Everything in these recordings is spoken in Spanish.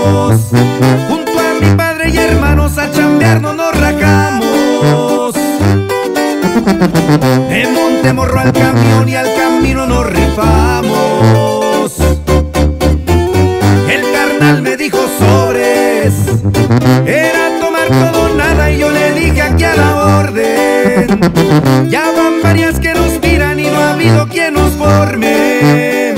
Junto a mi padre y hermanos a chambearnos nos rajamos. De Montemorro al camión y al camino nos rifamos. El carnal me dijo sobres, era tomar todo o nada, y yo le dije aquí a la orden. Ya van varias que nos miran y no ha habido quien nos forme.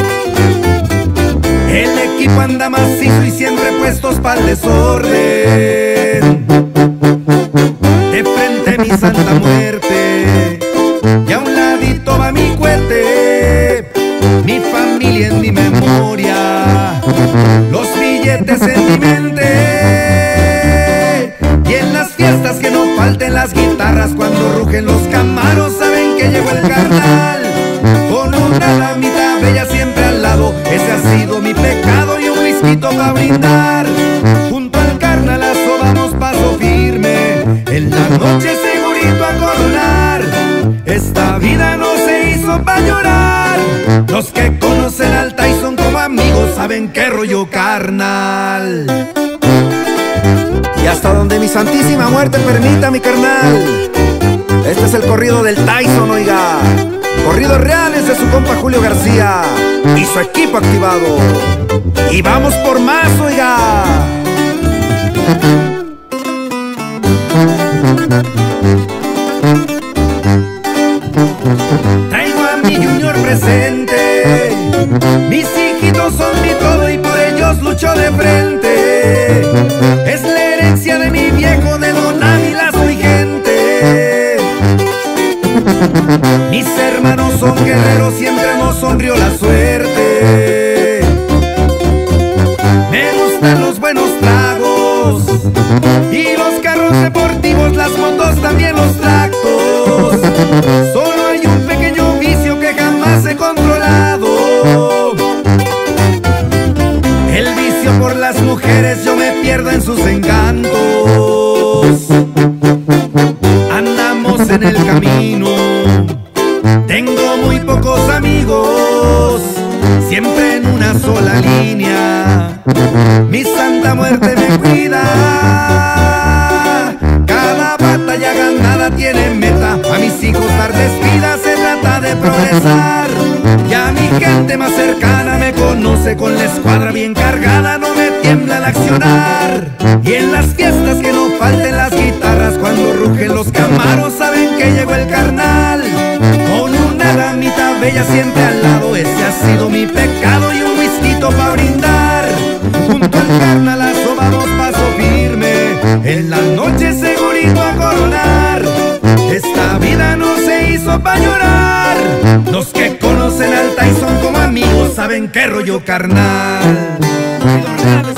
El equipo anda macizo y siempre puestos para el desorden. De frente mi Santa Muerte y a un ladito va mi cohete. Mi familia en mi memoria, los billetes en mi mente. Y en las fiestas que no falten las guitarras, cuando rugen los camaros saben que llegó el carnal. Con una damita bella siempre al lado, ese ha sido mi pecado, y un whisky pa' brindar. Junto al carnalazo vamos paso firme, en la noche segurito a coronar. Esta vida no se hizo pa' llorar, los que conocen al Tyson como amigos saben qué rollo, carnal. Y hasta donde mi santísima muerte permita, mi carnal, este es el corrido del Tyson, oiga. Corridos reales de su compa Julio García y su equipo activado. Y vamos por más, oiga. Traigo a mi Junior presente, mis hijitos son mi todo y por ellos lucho de frente. Es la herencia de mi viejo, de Don Ávila soy gente. Mis hermanos son guerreros, siempre nos sonrió la suerte. Me gustan los buenos tragos y los carros deportivos, las motos, también los tractos. Solo hay un pequeño vicio que jamás he controlado. El vicio por las mujeres, yo me pierdo en sus encantos. Andamos en el camino, tengo muy pocos amigos, siempre en una sola línea. Mi Santa Muerte me cuida, cada batalla ganada tiene meta. A mis hijos darles vida, se trata de progresar. Ya mi gente más cercana me conoce, con la escuadra bien cargada no me tiembla al accionar. Y en las fiestas que no falten las guitarras, cuando rugen los camaros saben que llegó el carnal. Con una damita bella siempre al lado, ese ha sido mi pecado, y un whisky pa' brindar. Junto al carnalazo vamos paso firme, en la noche segurito a coronar. Esta vida no se hizo pa' llorar, los que conocen al Tyson como amigos saben qué rollo, carnal.